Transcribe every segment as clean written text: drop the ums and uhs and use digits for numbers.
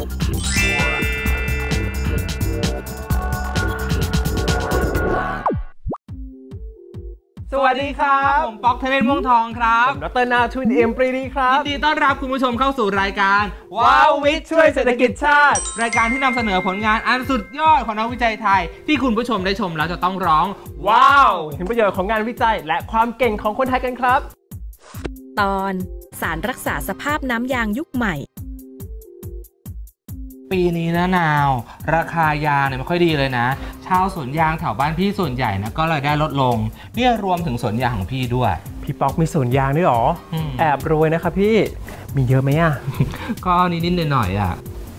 สวัสดีครับผมป๊อกเทเรนม่วงทองครับผมดร.นาทุนเอ็มปรีดีครับยินดีต้อนรับคุณผู้ชมเข้าสู่รายการว้าววิทย์ช่วยเศรษฐกิจชาติรายการที่นำเสนอผลงานอันสุดยอดของนักวิจัยไทยที่คุณผู้ชมได้ชมแล้วจะต้องร้องว้าวถึงประโยชน์ของงานวิจัยและความเก่งของคนไทยกันครับตอนสารรักษาสภาพน้ำยางยุคใหม่ปีนี้นะนาวราคายางเนี่ยไม่ค่อยดีเลยนะชาวสวนยางแถวบ้านพี่ส่วนใหญ่นะก็รายได้ลดลงเนี่ยรวมถึงสวนยางของพี่ด้วยพี่ป๊อกมีสวนยางด้วยหรอแอบรวยนะครับพี่มีเยอะไหมอ่ะก็นิดๆหน่อยๆอ่ะ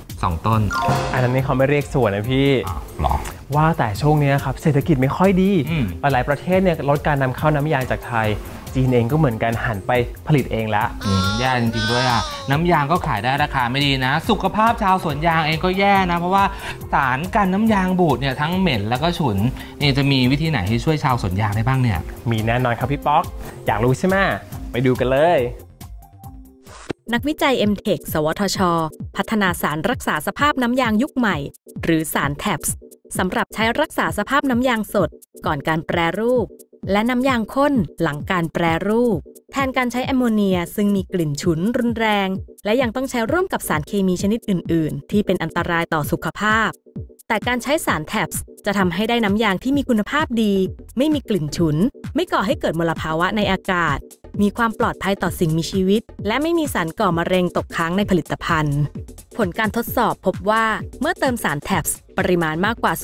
2 ต้นอันนั้นนี่เขาไม่เรียกสวนนะพี่หรอว่าแต่ช่วงนี้ครับเศรษฐกิจไม่ค่อยดีหลายประเทศเนี่ยลดการนำเข้าน้ำยางจากไทยจีนเองก็เหมือนกันหันไปผลิตเองแล้วแย่จริงๆด้วยอ่ะน้ำยางก็ขายได้ราคาไม่ดีนะสุขภาพชาวสวนยางเองก็แย่นะเพราะว่าสารกันน้ำยางบูดเนี่ยทั้งเหม็นแล้วก็ฉุนนี่จะมีวิธีไหนที่ช่วยชาวสวนยางได้บ้างเนี่ยมีแน่นอนครับพี่ป๊อกอยากรู้ใช่ไหมไปดูกันเลยนักวิจัย MTech สวทช.พัฒนาสารรักษาสภาพน้ำยางยุคใหม่หรือสาร TAPS สำหรับใช้รักษาสภาพน้ำยางสดก่อนการแปรรูปและน้ำยางข้นหลังการแปรรูปแทนการใช้แอมโมเนียซึ่งมีกลิ่นฉุนรุนแรงและยังต้องใช้ร่วมกับสารเคมีชนิดอื่นๆที่เป็นอันตรายต่อสุขภาพแต่การใช้สาร TAPS จะทำให้ได้น้ำยางที่มีคุณภาพดีไม่มีกลิ่นฉุนไม่ก่อให้เกิดมลภาวะในอากาศมีความปลอดภัยต่อสิ่งมีชีวิตและไม่มีสารก่อมะเร็งตกค้างในผลิตภัณฑ์ผลการทดสอบพบว่าเมื่อเติมสาร TAPS ปริมาณมากกว่า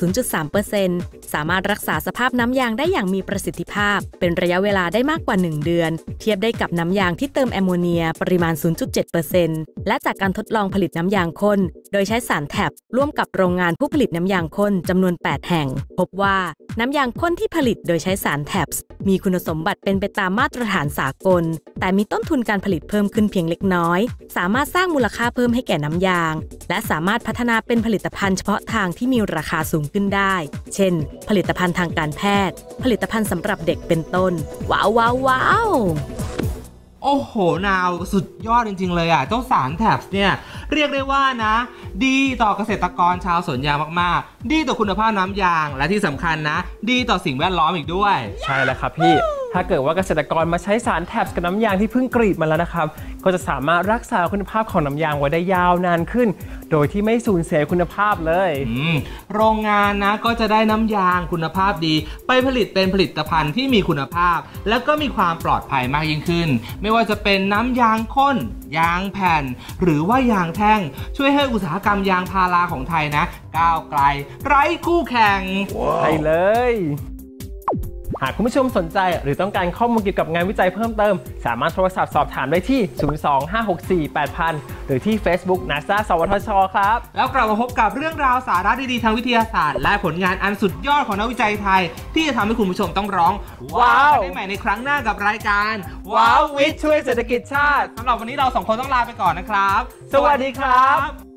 0.3% สามารถรักษาสภาพน้ำยางได้อย่างมีประสิทธิภาพเป็นระยะเวลาได้มากกว่า1เดือนเทียบได้กับน้ำยางที่เติมแอมโมเนียปริมาณ 0.7% และจากการทดลองผลิตน้ำยางข้นโดยใช้สาร TAPS ร่วมกับโรงงานผู้ผลิตน้ำยางข้นจำนวน8แห่งพบว่าน้ำยางข้นที่ผลิตโดยใช้สาร TAPS มีคุณสมบัติเป็นไปตามมาตรฐานสากลแต่มีต้นทุนการผลิตเพิ่มขึ้นเพียงเล็กน้อยสามารถสร้างมูลค่าเพิ่มให้แก่น้ำยางและสามารถพัฒนาเป็นผลิตภัณฑ์เฉพาะทางที่มีราคาสูงขึ้นได้เช่นผลิตภัณฑ์ทางการแพทย์ผลิตภัณฑ์สำหรับเด็กเป็นต้นว้าวว้าวว้าวโอ้โหนาวสุดยอดจริงๆเลยอ่ะเจ้าสาร TAPS เนี่ยเรียกได้ว่านะดีต่อเกษตรกรชาวสวนยางมากๆดีต่อคุณภาพน้ำยางและที่สำคัญนะดีต่อสิ่งแวดล้อมอีกด้วยใช่แล้วครับพี่ถ้าเกิดว่าเกษตรกรมาใช้สาร TAPS กับน้ำยางที่เพิ่งกรีดมาแล้วนะครับก็จะสามารถรักษาคุณภาพของน้ำยางไว้ได้ยาวนานขึ้นโดยที่ไม่สูญเสียคุณภาพเลยโรงงานนะก็จะได้น้ำยางคุณภาพดีไปผลิตเป็นผลิตภัณฑ์ที่มีคุณภาพแล้วก็มีความปลอดภัยมากยิ่งขึ้นไม่ว่าจะเป็นน้ำยางข้นยางแผ่นหรือว่ายางแท่งช่วยให้อุตสาหกรรมยางพาราของไทยนะก้าวไกลไร้คู่แข่งใช่เลยหากคุณผู้ชมสนใจหรือต้องการข้อมูลเกี่ยวกับงานวิจัยเพิ่มเติมสามารถโทรศัพท์สอบถามได้ที่ 025648000 หรือที่ Facebook NASA สวทช.ครับแล้วกลับมาพบกับเรื่องราวสาระดีๆทางวิทยาศาสตร์และผลงานอันสุดยอดของนักวิจัยไทยที่จะทำให้คุณผู้ชมต้องร้องว้าวได้ใหม่ในครั้งหน้ากับรายการว้าววิทย์ช่วยเศรษฐกิจชาติสำหรับวันนี้เรา2 คนต้องลาไปก่อนนะครับสวัสดีครับ